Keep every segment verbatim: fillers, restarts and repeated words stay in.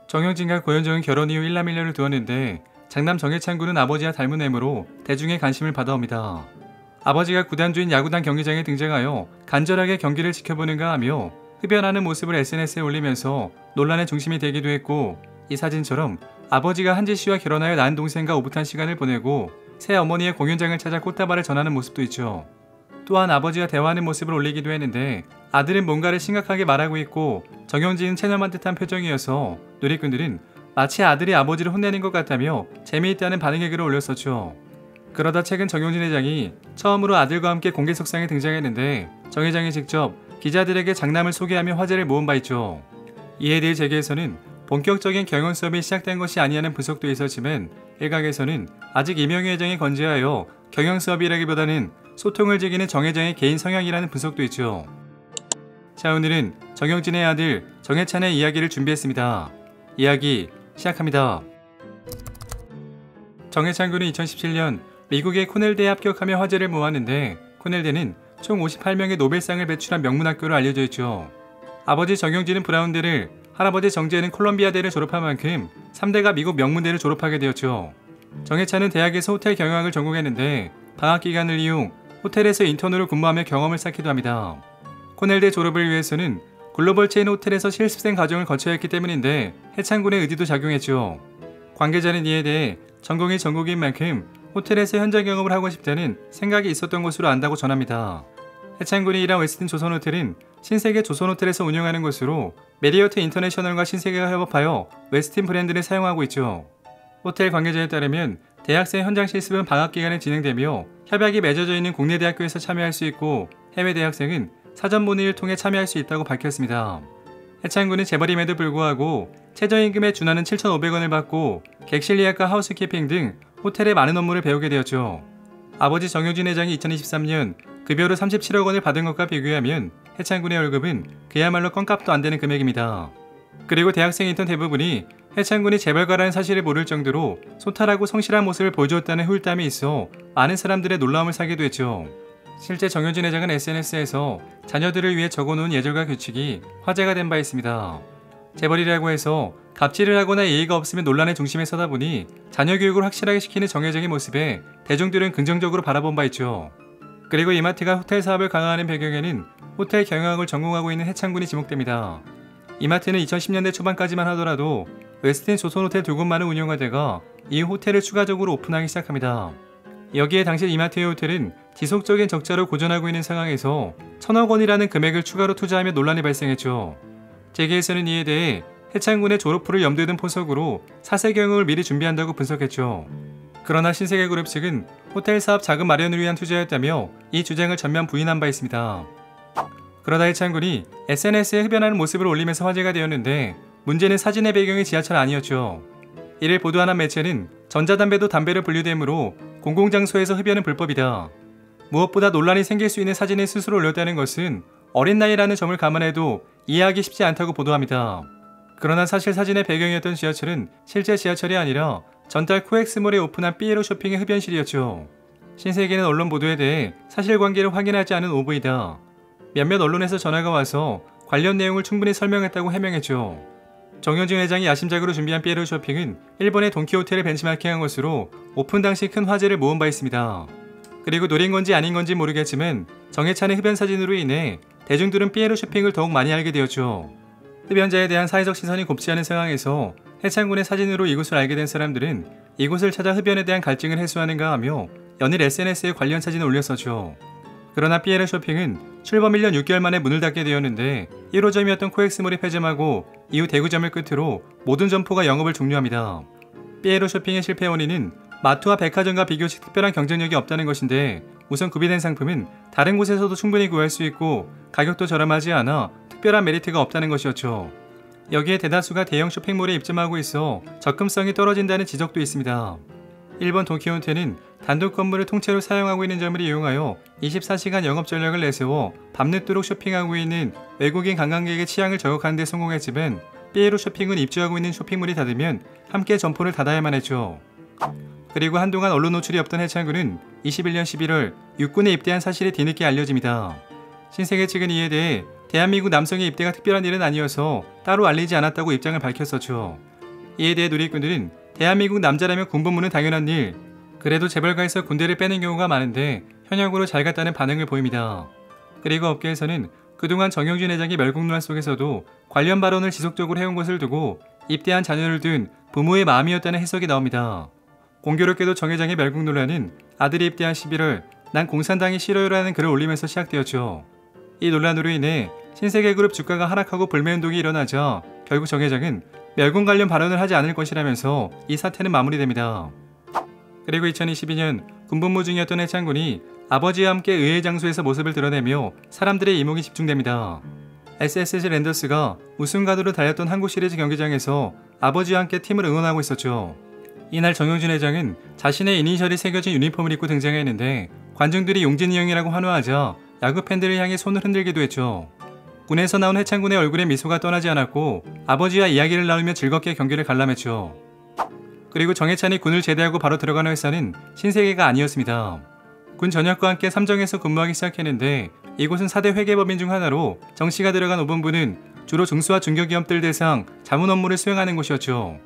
정영진과 고현정은 결혼 이후 일남 일녀를 두었는데 장남 정해찬 군은 아버지와 닮은 외모로 대중의 관심을 받아옵니다. 아버지가 구단주인 야구단 경기장에 등장하여 간절하게 경기를 지켜보는가 하며 흡연하는 모습을 에스엔에스에 올리면서 논란의 중심이 되기도 했고, 이 사진처럼 아버지가 한지 씨와 결혼하여 낳은 동생과 오붓한 시간을 보내고 새 어머니의 공연장을 찾아 꽃다발을 전하는 모습도 있죠. 또한 아버지와 대화하는 모습을 올리기도 했는데 아들은 뭔가를 심각하게 말하고 있고 정영진은 체념한 듯한 표정이어서 누리꾼들은 마치 아들이 아버지를 혼내는 것 같다며 재미있다는 반응의 글을 올렸었죠. 그러다 최근 정영진 회장이 처음으로 아들과 함께 공개석상에 등장했는데 정 회장이 직접 기자들에게 장남을 소개하며 화제를 모은 바 있죠. 이에 대해 재계에서는 본격적인 경영 수업이 시작된 것이 아니냐는 분석도 있었지만 일각에서는 아직 이명희 회장이 건재하여 경영 수업이라기보다는 소통을 즐기는 정 회장의 개인 성향이라는 분석도 있죠. 자, 오늘은 정영진의 아들 정해찬의 이야기를 준비했습니다. 이야기 시작합니다. 정해찬 군은 이천십칠 년 미국의 코넬대에 합격하며 화제를 모았는데 코넬대는 총 오십팔 명의 노벨상을 배출한 명문학교로 알려져 있죠. 아버지 정영진은 브라운대를, 할아버지 정재는 콜롬비아대를 졸업한 만큼 삼 대가 미국 명문대를 졸업하게 되었죠. 정해찬은 대학에서 호텔 경영학을 전공했는데 방학 기간을 이용 호텔에서 인턴으로 근무하며 경험을 쌓기도 합니다. 코넬대 졸업을 위해서는 글로벌 체인 호텔에서 실습생 과정을 거쳐야 했기 때문인데 해찬 군의 의지도 작용했죠. 관계자는 이에 대해 전공이 전공인 만큼 호텔에서 현장 경험을 하고 싶다는 생각이 있었던 것으로 안다고 전합니다. 해찬 군이 일한 웨스틴 조선호텔은 신세계 조선호텔에서 운영하는 것으로 메리어트 인터내셔널과 신세계가 협업하여 웨스틴 브랜드를 사용하고 있죠. 호텔 관계자에 따르면 대학생 현장 실습은 방학 기간에 진행되며 협약이 맺어져 있는 국내 대학교에서 참여할 수 있고 해외 대학생은 사전 문의를 통해 참여할 수 있다고 밝혔습니다. 해찬 군은 재벌임에도 불구하고 최저임금에 준하는 칠천오백 원을 받고 객실 예약과 하우스키핑 등 호텔의 많은 업무를 배우게 되었죠. 아버지 정영진 회장이 이천이십삼 년 급여로 삼십칠억 원을 받은 것과 비교하면 해찬 군의 월급은 그야말로 껌값도 안 되는 금액입니다. 그리고 대학생 인턴 대부분이 해찬 군이 재벌가라는 사실을 모를 정도로 소탈하고 성실한 모습을 보여주었다는 후일담이 있어 많은 사람들의 놀라움을 사기도 했죠. 실제 정영진 회장은 에스엔에스에서 자녀들을 위해 적어놓은 예절과 규칙이 화제가 된 바 있습니다. 재벌이라고 해서 갑질을 하거나 예의가 없으면 논란의 중심에 서다 보니 자녀 교육을 확실하게 시키는 정 회장의 모습에 대중들은 긍정적으로 바라본 바 있죠. 그리고 이마트가 호텔 사업을 강화하는 배경에는 호텔 경영학을 전공하고 있는 해찬 군이 지목됩니다. 이마트는 이천십 년대 초반까지만 하더라도 웨스틴 조선호텔 두 곳만을 운영하다가 이후 호텔을 추가적으로 오픈하기 시작합니다. 여기에 당시 이마트의 호텔은 지속적인 적자로 고전하고 있는 상황에서 천억 원이라는 금액을 추가로 투자하며 논란이 발생했죠. 재계에서는 이에 대해 해찬 군의 졸업 후를 염두에 둔 포석으로 사세 경영을 미리 준비한다고 분석했죠. 그러나 신세계그룹 측은 호텔 사업 자금 마련을 위한 투자였다며 이 주장을 전면 부인한 바 있습니다. 그러다 해찬 군이 에스엔에스에 흡연하는 모습을 올리면서 화제가 되었는데 문제는 사진의 배경이 지하철 안이었죠. 이를 보도한 한 매체는 전자담배도 담배로 분류되므로 공공장소에서 흡연은 불법이다. 무엇보다 논란이 생길 수 있는 사진을 스스로 올렸다는 것은 어린 나이라는 점을 감안해도 이해하기 쉽지 않다고 보도합니다. 그러나 사실 사진의 배경이었던 지하철은 실제 지하철이 아니라 전달 코엑스몰에 오픈한 삐에로 쇼핑의 흡연실이었죠. 신세계는 언론 보도에 대해 사실관계를 확인하지 않은 오보이다. 몇몇 언론에서 전화가 와서 관련 내용을 충분히 설명했다고 해명했죠. 정영진 회장이 야심작으로 준비한 삐에로 쇼핑은 일본의 돈키호테를 벤치마킹한 것으로 오픈 당시 큰 화제를 모은 바 있습니다. 그리고 노린 건지 아닌 건지 모르겠지만 정해찬의 흡연 사진으로 인해 대중들은 삐에로 쇼핑을 더욱 많이 알게 되었죠. 흡연자에 대한 사회적 시선이 곱지 않은 상황에서 해찬 군의 사진으로 이곳을 알게 된 사람들은 이곳을 찾아 흡연에 대한 갈증을 해소하는가 하며 연일 에스엔에스에 관련 사진을 올렸었죠. 그러나 삐에로 쇼핑은 출범 일 년 육 개월 만에 문을 닫게 되었는데 일 호점이었던 코엑스몰이 폐점하고 이후 대구점을 끝으로 모든 점포가 영업을 종료합니다. 삐에로 쇼핑의 실패 원인은 마트와 백화점과 비교시 특별한 경쟁력이 없다는 것인데 우선 구비된 상품은 다른 곳에서도 충분히 구할 수 있고 가격도 저렴하지 않아 특별한 메리트가 없다는 것이었죠. 여기에 대다수가 대형 쇼핑몰에 입점하고 있어 접근성이 떨어진다는 지적도 있습니다. 일본 돈키호테는 단독 건물을 통째로 사용하고 있는 점을 이용하여 이십사 시간 영업 전략을 내세워 밤늦도록 쇼핑하고 있는 외국인 관광객의 취향을 저격하는 데 성공했지만 삐에로 쇼핑은 입주하고 있는 쇼핑몰이 닫으면 함께 점포를 닫아야만 했죠. 그리고 한동안 언론 노출이 없던 해찬 군은 이십일 년 십일월 육군에 입대한 사실이 뒤늦게 알려집니다. 신세계 측은 이에 대해 대한민국 남성의 입대가 특별한 일은 아니어서 따로 알리지 않았다고 입장을 밝혔었죠. 이에 대해 누리꾼들은 대한민국 남자라면 군복무는 당연한 일, 그래도 재벌가에서 군대를 빼는 경우가 많은데 현역으로 잘 갔다는 반응을 보입니다. 그리고 업계에서는 그동안 정영진 회장의 멸국 논란 속에서도 관련 발언을 지속적으로 해온 것을 두고 입대한 자녀를 둔 부모의 마음이었다는 해석이 나옵니다. 공교롭게도 정 회장의 멸국 논란은 아들이 입대한 십일월 난 공산당이 싫어요라는 글을 올리면서 시작되었죠. 이 논란으로 인해 신세계그룹 주가가 하락하고 불매운동이 일어나자 결국 정 회장은 멸군 관련 발언을 하지 않을 것이라면서 이 사태는 마무리됩니다. 그리고 이천이십이 년 군복무 중이었던 해창군이 아버지와 함께 의회 장소에서 모습을 드러내며 사람들의 이목이 집중됩니다. 에스에스지 랜더스가 우승 가도로 달렸던 한국 시리즈 경기장에서 아버지와 함께 팀을 응원하고 있었죠. 이날 정영진 회장은 자신의 이니셜이 새겨진 유니폼을 입고 등장했는데 관중들이 용진이 형이라고 환호하자 야구 팬들을 향해 손을 흔들기도 했죠. 군에서 나온 해창군의 얼굴에 미소가 떠나지 않았고 아버지와 이야기를 나누며 즐겁게 경기를 관람했죠. 그리고 정해찬이 군을 제대하고 바로 들어가는 회사는 신세계가 아니었습니다. 군 전역과 함께 삼정에서 근무하기 시작했는데 이곳은 사 대 회계법인 중 하나로 정 씨가 들어간 오 본부는 주로 중소와 중견기업들 대상 자문 업무를 수행하는 곳이었죠.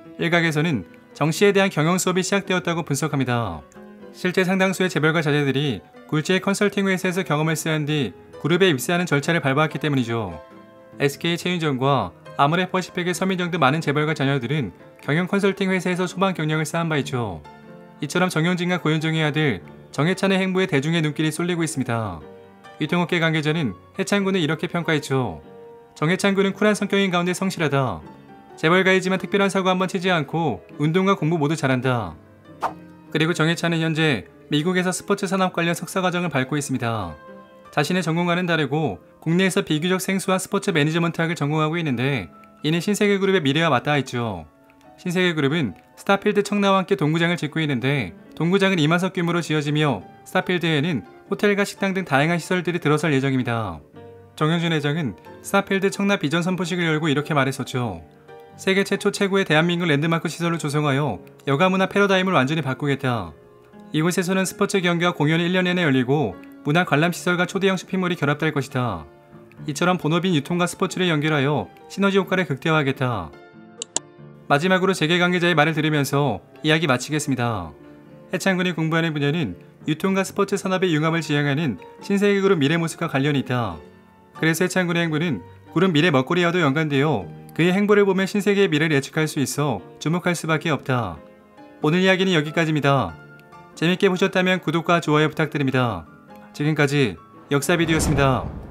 일각에서는 정 씨에 대한 경영 수업이 시작되었다고 분석합니다. 실제 상당수의 재벌가 자제들이 굴지의 컨설팅 회사에서 경험을 쌓은 뒤 그룹에 입사하는 절차를 밟아왔기 때문이죠. 에스케이 최윤정과 아모레퍼시픽의 서민정 등 많은 재벌가 자녀들은 경영 컨설팅 회사에서 소방 경력을 쌓은 바 있죠. 이처럼 정영진과 고현정의 아들 정해찬의 행보에 대중의 눈길이 쏠리고 있습니다. 유통업계 관계자는 해찬군을 이렇게 평가했죠. 정해찬 군은 쿨한 성격인 가운데 성실하다. 재벌가이지만 특별한 사고 한번 치지 않고 운동과 공부 모두 잘한다. 그리고 정해찬은 현재 미국에서 스포츠 산업 관련 석사 과정을 밟고 있습니다. 자신의 전공과는 다르고 국내에서 비교적 생소한 스포츠 매니저먼트 학을 전공하고 있는데 이는 신세계그룹의 미래와 맞닿아 있죠. 신세계그룹은 스타필드 청라와 함께 동구장을 짓고 있는데 동구장은 이만석 규모로 지어지며 스타필드에는 호텔과 식당 등 다양한 시설들이 들어설 예정입니다. 정영진 회장은 스타필드 청라 비전 선포식을 열고 이렇게 말했었죠. 세계 최초 최고의 대한민국 랜드마크 시설을 조성하여 여가문화 패러다임을 완전히 바꾸겠다. 이곳에서는 스포츠 경기와 공연이 일 년 내내 열리고 문화 관람시설과 초대형 쇼핑몰이 결합될 것이다. 이처럼 본업인 유통과 스포츠를 연결하여 시너지 효과를 극대화하겠다. 마지막으로 재계 관계자의 말을 들으면서 이야기 마치겠습니다. 해창군이 공부하는 분야는 유통과 스포츠 산업의 융합을 지향하는 신세계그룹 미래 모습과 관련이 있다. 그래서 해창군의 행보는 그룹 미래 먹거리와도 연관되어 그의 행보를 보면 신세계의 미래를 예측할 수 있어 주목할 수밖에 없다. 오늘 이야기는 여기까지입니다. 재밌게 보셨다면 구독과 좋아요 부탁드립니다. 지금까지 역사비디오였습니다.